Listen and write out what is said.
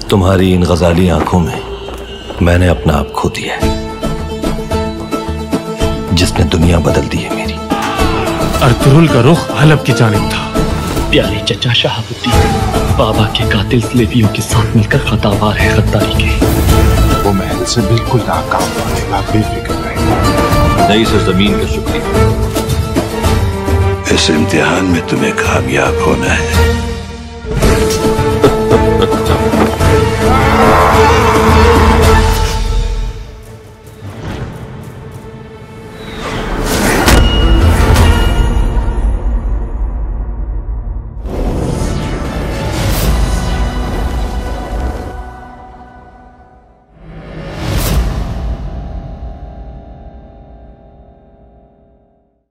तुम्हारी इन गजाली आंखों में मैंने अपना आप खो दिया है, जिसने दुनिया बदल दी है मेरी। अर्तुगरुल का रुख हलब की जानिब था। प्यारे चचा शहाबुद्दीन बाबा के कातिल स्लेवियों के साथ मिलकर खतावार है गद्दारी के। वो महल से बिल्कुल नाकाम होगा, बेफिक्र रहेगा। नई सरजमीन का शुक्रिया। इस इम्तिहान में तुम्हें कामयाब होना है।